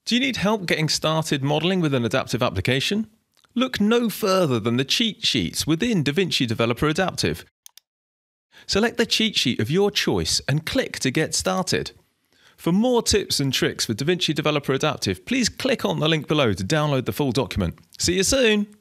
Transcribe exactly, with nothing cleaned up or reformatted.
Do you need help getting started modelling with an adaptive application? Look no further than the cheat sheets within DaVinci Developer Adaptive. Select the cheat sheet of your choice and click to get started. For more tips and tricks with DaVinci Developer Adaptive, please click on the link below to download the full document. See you soon!